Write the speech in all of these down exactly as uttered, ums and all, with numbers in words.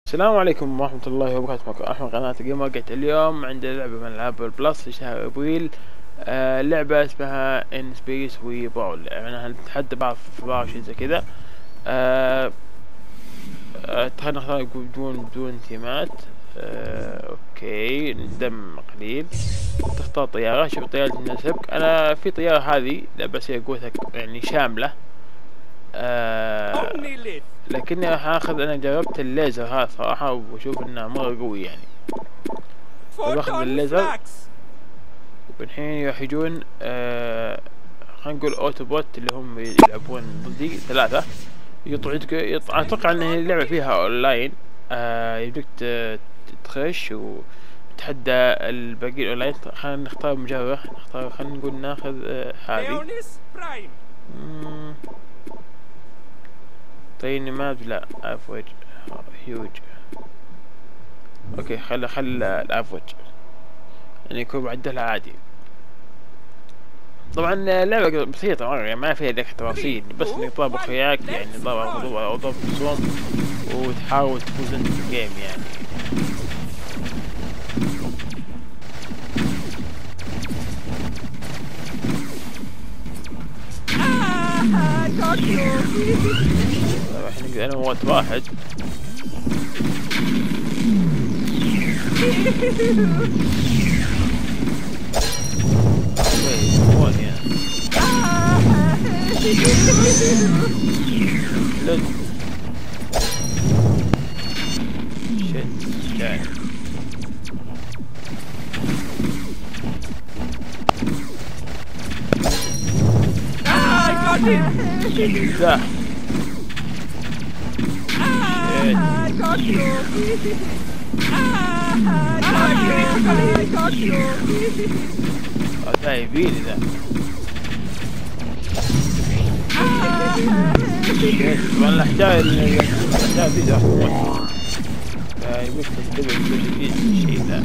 السلام عليكم ورحمة الله وبركاته. معكم أحمد قناة جيم وقت. اليوم عندنا لعبة من ألعاب البلس في شهر أبريل. آه لعبة اسمها إن سبيس وي باول، يعني نتحدى بعض في بعض شيء زي كذا. آه آه خلينا نختار بدون بدون تيمات. آه أوكي، ندم قليل. تختار طيارة، شوف الطيارة اللي تناسبك. أنا في طيارة هذه لا بس هي قوتها يعني شاملة. آه لكني راح اخذ، انا جربت الليزر هذا صراحة واشوف انه مرة قوي يعني، فباخذ الليزر. والحين راح يجون آه خلينا نقول اوتوبوت اللي هم يلعبون ضدي ثلاثة، يطلع يطلع. اتوقع ان اللعبة فيها اونلاين. آه يبدك تخش وتحدى الباقي الاونلاين. خلينا نختار مجرة، نختار خلينا نقول ناخذ آه هذه. طيب ماب لا افوج هيوج. اوكي خل خل الافوج يعني يكون معدلها عادي. طبعا لعبة بسيطة مرة يعني ما فيها ذيك التفاصيل، بس انك تطابق وياك يعني ضرب او ضرب رسوم وتحاول تفوز انت في الجيم يعني. الحين انا موت واحد. موت يعني لد شت يعني. لا هذا يبيني ذا. والله احتاج احتاج فيديو احمد يبيك تستبعد كل الشيء ذا.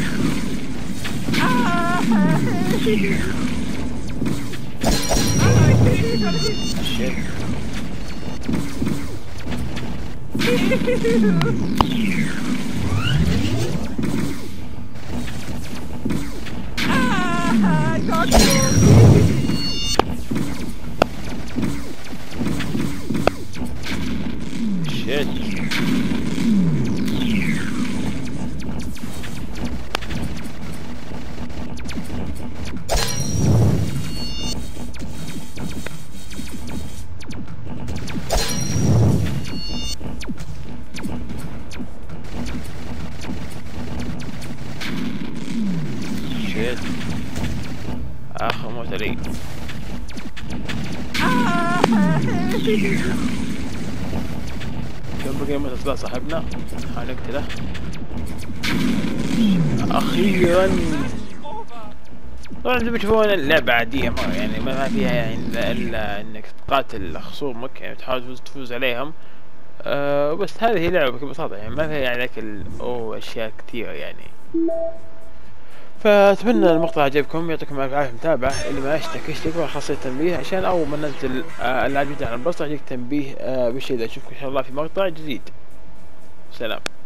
شيت شيت اخر موت لي. كم بقي متى طلع صاحبنا؟ حنقتله اخيرا. طبعا زي ما تشوفون اللعبة عادية مرة يعني ما فيها يعني الا, إلا انك تقاتل خصومك يعني تحاول تفوز عليهم. أه بس هذه هي لعبة ببساطة يعني ما فيها يعني ذاك او اشياء كثيرة يعني. فاتمنى المقطع عجبكم، يعطيكم الف عافية متابعة. اللي ما اشترك يشترك وخاصة التنبيه عشان اول ما ننزل آه اللاعب جديد على البسطة يجيك تنبيه آه بالشيء ذا. اشوفكم ان شاء الله في مقطع جديد. سلام.